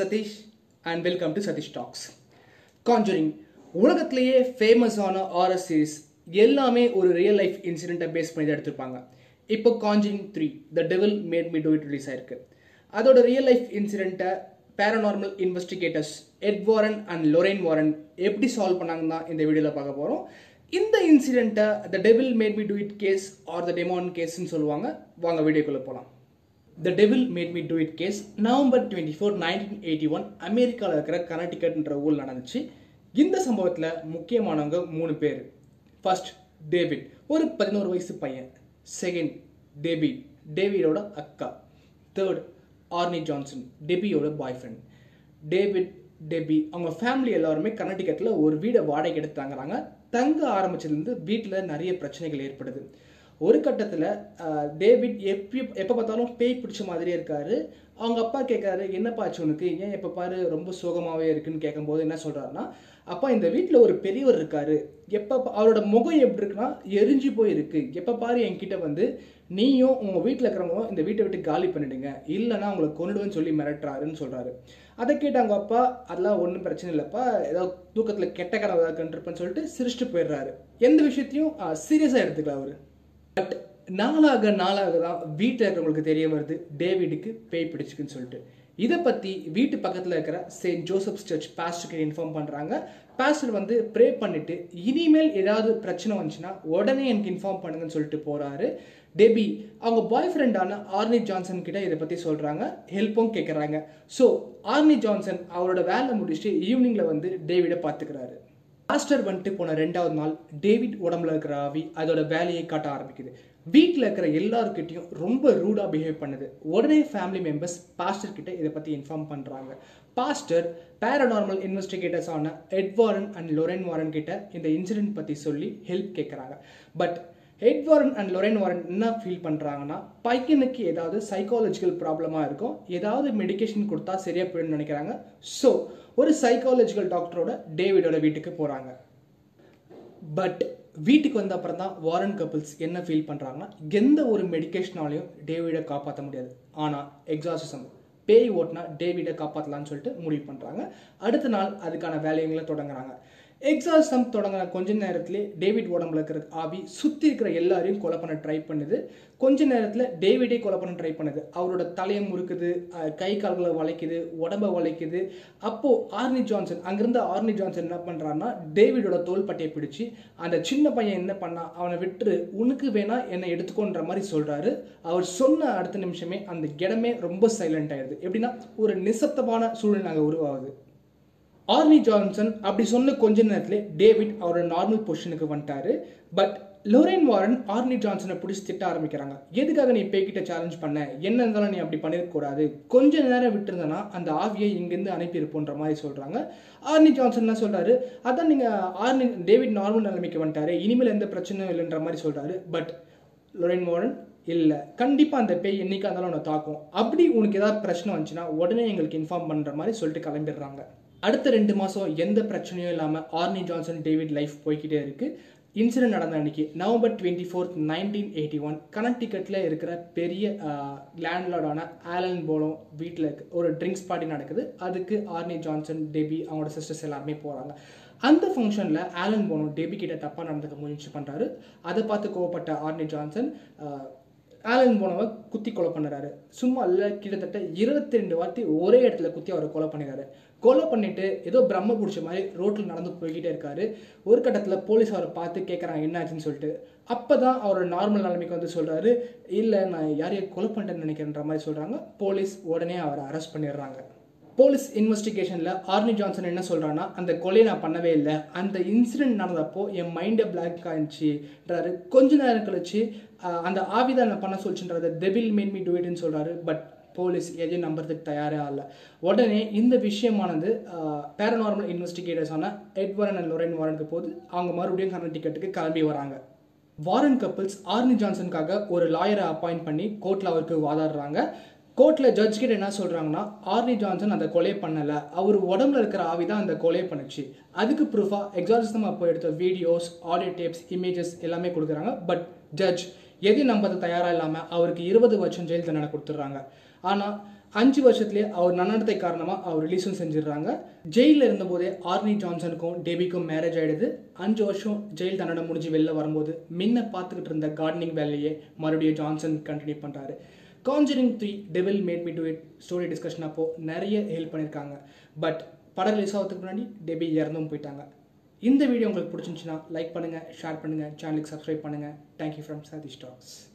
Sathish and welcome to Sathish Talks. Conjuring உலகத்திலேயே ஃபேமஸான horror series எல்லாமே ஒரு ரியல் லைஃப் இன்சிடென்ட்டை பேஸ் பண்ணி தான் எடுத்திருப்பாங்க. இப்போ Conjuring 3 The Devil Made Me Do It release ஆயிருக்கு. அதோட ரியல் லைஃப் இன்சிடென்ட்டை paranormal investigators Ed Warren and Lorraine Warren எப்படி சால்வ் பண்ணாங்கன்னா இந்த வீடியோவில் பார்க்க போகிறோம். இந்த இன்சிடென்ட்டை The Devil Made Me Do It case or the demon கேஸ்ன்னு சொல்லுவாங்க. வாங்க வீடியோக்குள்ளே போகலாம். The Devil Made Me Do It case November 24, 1981 அமெரிக்காவில் இருக்கிற கனடிகட்ன்ற ஊரில் நடந்துச்சு. இந்த சம்பவத்தில் முக்கியமானவங்க 3 பேர். ஃபர்ஸ்ட் டேவிட், ஒரு 11 வயசு பையன். செகண்ட் டேவிடோட அக்கா. தேர்ட் ஆர்னி ஜான்சன், டெபியோட பாய் ஃப்ரெண்ட். டெபி அவங்க ஃபேமிலி எல்லாருமே கனடிகட்டில் ஒரு வீடை வாடகை எடுத்து தங்குறாங்க. தங்க ஆரம்பிச்சதுலேருந்து வீட்டில் நிறைய பிரச்சனைகள் ஏற்படுது. ஒரு கட்டத்தில் டேவிட் எப்போ பார்த்தாலும் பேய் பிடிச்ச மாதிரியே இருக்காரு. அவங்க அப்பா கேட்காரு, என்னப்பா ஆச்சு உனக்கு, ஏன் எப்போ பாரு ரொம்ப சோகமாகவே இருக்குன்னு கேட்கும்போது என்ன சொல்கிறாருன்னா, அப்பா இந்த வீட்டில் ஒரு பெரியவர் இருக்காரு, எப்போ அவரோட முகம் எப்படி இருக்குன்னா எரிஞ்சு போயிருக்கு, எப்போ பாரு என்கிட்ட வந்து நீயும் உங்கள் வீட்டில் இருக்கிறவங்களும் இந்த வீட்டை விட்டு காலி பண்ணிடுங்க, இல்லைன்னா அவங்கள கொண்டுடுவேன்னு சொல்லி மிரட்டுறாருன்னு சொல்கிறாரு. அதை கேட்டு அவங்க அப்பா, அதெல்லாம் ஒன்றும் பிரச்சனை இல்லைப்பா, ஏதாவது தூக்கத்தில் கெட்ட கனவு ஏதாவது கண்டிருப்பேன்னு சொல்லிட்டு சிரிச்சுட்டு போயிடுறாரு. எந்த விஷயத்தையும் சீரியஸாக எடுத்துக்கல அவர். பட் நாளாக தான் வீட்டில் இருக்கிறவங்களுக்கு தெரிய வருது டேவிடுக்கு பேய் பிடிச்சிக்குன்னு சொல்லிட்டு. இதை பற்றி வீட்டு பக்கத்தில் இருக்கிற செயின்ட் ஜோசப்ஸ் சர்ச் பாஸ்டருக்கு இன்ஃபார்ம் பண்ணுறாங்க. பாஸ்டர் வந்து ப்ரே பண்ணிட்டு இனிமேல் ஏதாவது பிரச்சனை வந்துச்சுன்னா உடனே எனக்கு இன்ஃபார்ம் பண்ணுங்கன்னு சொல்லிட்டு போகிறாரு. டெபி அவங்க பாய் ஃப்ரெண்டான ஆர்னி ஜான்சன் கிட்ட இதை பற்றி சொல்கிறாங்க, ஹெல்ப்பும் கேட்குறாங்க. ஸோ ஆர்னி ஜான்சன் அவரோட வேலை முடிச்சுட்டு ஈவினிங்கில் வந்து டேவிடை பார்த்துக்கிறாரு. பாஸ்டர் வந்துட்டு போன 2வது நாள் டேவிட் உடம்புல இருக்கிற ஆவி அதோட வேலையை காட்ட ஆரம்பிக்குது. வீட்டில் இருக்கிற எல்லாருக்கிட்டையும் ரொம்ப ரூடாக பிஹேவ் பண்ணுது. உடனே ஃபேமிலி மெம்பர்ஸ் பாஸ்டர் கிட்ட இதை பற்றி இன்ஃபார்ம் பண்ணுறாங்க. பாஸ்டர் பேரநார்மல் இன்வெஸ்டிகேட்டர்ஸ் ஆன Ed Warren and Lorraine Warren கிட்ட இந்த இன்சிடென்ட் பற்றி சொல்லி ஹெல்ப் கேட்குறாங்க. But Ed Warren and Lorraine Warren என்ன ஃபீல் பண்ணுறாங்கன்னா, பையனுக்கு ஏதாவது சைக்காலஜிக்கல் ப்ராப்ளமாக இருக்கும், ஏதாவது மெடிக்கேஷன் கொடுத்தா சரியாக போயிடும்னு நினைக்கிறாங்க. ஸோ ஒரு சைக்காலஜிக்கல் டாக்டரோட டேவிடோட வீட்டுக்கு போகிறாங்க. பட் வீட்டுக்கு வந்த அப்புறம் தான் வாரன் கப்பிள்ஸ் என்ன ஃபீல் பண்ணுறாங்கன்னா, எந்த ஒரு மெடிக்கேஷனாலையும் டேவிடை காப்பாற்ற முடியாது, ஆனால் எக்ஸாசிசம் பேய் ஓட்டினா டேவிடை காப்பாற்றலான்னு சொல்லிட்டு முடிவு பண்ணுறாங்க. அடுத்த நாள் அதுக்கான வேலைகளை தொடங்குறாங்க. எக்ஸாசிசம் தொடங்கின கொஞ்ச நேரத்திலே டேவிட் உடம்புல இருக்கிற ஆவி சுற்றி இருக்கிற எல்லாரையும் கொலை பண்ண ட்ரை பண்ணுது. கொஞ்ச நேரத்தில் டேவிடே கொலை பண்ண ட்ரை பண்ணுது. அவரோட தலையை முறுக்குது, கை கால்களை வளைக்குது, உடம்பை வளைக்குது. அப்போது ஆர்னி ஜான்சன் என்ன பண்ணுறான்னா, டேவிடோட தோள்பட்டையை பிடிச்சி அந்த சின்ன பையன் என்ன பண்ணா, அவனை விட்டுரு, உனக்கு வேணா என்னை எடுத்துக்கோன்ற மாதிரி சொல்கிறாரு. அவர் சொன்ன அடுத்த நிமிஷமே அந்த இடமே ரொம்ப சைலண்ட் ஆயிடுது. எப்படின்னா ஒரு நிசப்தமான சூழ்நிலை அங்கே உருவாகுது. ஆர்னி ஜான்சன் அப்படி சொன்ன கொஞ்ச நேரத்திலே டேவிட் அவரோட நார்மல் பொசிஷனுக்கு வந்துட்டாரு. பட் லொரேன் வாரன் ஆர்னி ஜான்சனை பிடிச்சி திட்ட ஆரம்பிக்கிறாங்க. எதுக்காக நீ பேய்கிட்ட சேலஞ்ச் பண்ண, என்ன இருந்தாலும் நீ அப்படி பண்ணிருக்கூடாது, கொஞ்ச நேரம் விட்டுருந்தனா அந்த ஆவியை இங்கேருந்து அனுப்பியிருப்போன்ற மாதிரி சொல்கிறாங்க. ஆர்னி ஜான்சன் என்ன சொல்கிறாரு, அதான் நீங்கள் டேவிட் நார்மல் நிலைமைக்கு வந்துட்டாரு, இனிமேல் எந்த பிரச்சனையும் இல்லைன்ற மாதிரி சொல்கிறாரு. பட் லொரேன் வாரன், இல்லை கண்டிப்பாக அந்த பேய் என்னைக்கா இருந்தாலும் உன்னை தாக்கும், அப்படி உனக்கு ஏதாவது பிரச்சனை வந்துச்சுன்னா உடனே எங்களுக்கு இன்ஃபார்ம் பண்ணுற மாதிரி சொல்லிட்டு கிளம்பிடுறாங்க. அடுத்த 2 மாதம் எந்த பிரச்சனையும் இல்லாமல் ஆர்னி ஜான்சன் டேவிட் லைஃப் போய்கிட்டே இருக்குது. இன்சிடென்ட் நடந்த அன்னைக்கு November 24, 1981 கனடிகட்டில் இருக்கிற பெரிய லேண்ட்லார்டான ஆலன் போலோ வீட்டில் ஒரு ட்ரிங்க்ஸ் பார்ட்டி நடக்குது. அதுக்கு ஆர்னி ஜான்சன், டெபி அவங்களோட சிஸ்டர்ஸ் எல்லாருமே போகிறாங்க. அந்த ஃபங்க்ஷனில் ஆலன் போனோ டெபி கிட்ட தப்பாக நடந்துக்க முயற்சி பண்ணுறாரு. அதை பார்த்து கோவப்பட்ட ஆர்னி ஜான்சன் ஆலன் போனவை குத்தி கொலை பண்ணுறாரு. சும்மா இல்லை, கிட்டத்தட்ட 22 வாட்டி ஒரே இடத்துல குத்தி அவரை கொலை பண்ணிடுறாரு. கொலை பண்ணிட்டு ஏதோ பிரம்ம பிடிச்ச மாதிரி ரோட்டில் நடந்து போய்கிட்டே இருக்காரு. ஒரு கட்டத்தில் போலீஸ் அவரை பார்த்து கேட்குறாங்க என்னாச்சுன்னு சொல்லிட்டு. அப்போ தான் அவரோட நார்மல் நிலைமைக்கு வந்து சொல்கிறாரு, இல்லை நான் யாரையும் கொலை பண்ணிட்டேன்னு நினைக்கிறேன்ற மாதிரி சொல்கிறாங்க. போலீஸ் உடனே அவரை அரெஸ்ட் பண்ணிடுறாங்க. போலீஸ் இன்வெஸ்டிகேஷனில் ஆர்னி ஜான்சன் என்ன சொல்கிறான்னா, அந்த கொலையை நான் பண்ணவே இல்லை, அந்த இன்சிடென்ட் நடந்தப்போ என் மைண்டை பிளாக் ஆயிடுச்சுன்றாரு. கொஞ்ச நேரம் கழிச்சு அந்த ஆவிதான் நான் பண்ண சொல்லிச்சுன்றது டெவில் மேட் மீ டூ இட்னு சொல்கிறாரு. பட் போலீஸ் எதையும் நம்புறதுக்கு தயாரே ஆகல. உடனே இந்த விஷயமானது பேரநார்மல் இன்வெஸ்டிகேட்டர்ஸான எட் வாரன் அண்ட் லொரேன் வாரனுக்கு போது அவங்க மறுபடியும் கனடிகட்டுக்கு கிளம்பி வராங்க. வாரன் கப்பிள்ஸ் ஆர்னி ஜான்சனுக்காக ஒரு லாயரை அப்பாயிண்ட் பண்ணி கோர்ட்டில் அவருக்கு வாதாடுறாங்க. கோர்ட்டில் ஜட்ஜ் கிட்ட என்ன சொல்கிறாங்கன்னா, ஆர்னி ஜான்சன் அந்த கொலை பண்ணலை, அவர் உடம்புல இருக்கிற ஆவி தான் அந்த கொலை பண்ணுச்சு. அதுக்கு ப்ரூஃபாக எக்ஸார்சிசம் அப்போ எடுத்த வீடியோஸ், ஆடியோ டேப்ஸ், இமேஜஸ் எல்லாமே கொடுக்குறாங்க. பட் ஜட்ஜ் எதையும் நம்பது தயாராக இல்லாமல் அவருக்கு 20 வருஷம் ஜெயில் தண்டனை கொடுத்துட்றாங்க. ஆனால் 5 வருஷத்துலேயே அவர் நன்னடத்தை காரணமாக அவர் ரிலீஸும் செஞ்சிடுறாங்க. ஜெயிலில் இருந்தபோதே ஆர்னி ஜான்சனுக்கும் டெபிக்கும் மேரேஜ் ஆகிடுது. 5 வருஷம் ஜெயில் தண்டனை முடிஞ்சு வெளில வரும்போது முன்ன பார்த்துக்கிட்டு இருந்த கார்டனிங் வேலையே மறுபடியும் ஜான்சன் கண்டினியூ பண்ணுறாரு. Conjuring 3 Devil Made Me Do It story discussion அப்போ நிறைய ஹெல்ப் பண்ணியிருக்காங்க. பட் படம் ரிலீஸ் ஆகிறதுக்கு முன்னாடி டெபி இறந்தும் போயிட்டாங்க. இந்த வீடியோ உங்களுக்கு பிடிச்சிருந்துச்சுன்னா லைக் பண்ணுங்கள், ஷேர் பண்ணுங்கள், சேனலுக்கு சப்ஸ்கிரைப் பண்ணுங்கள். Thank you from Satish tax.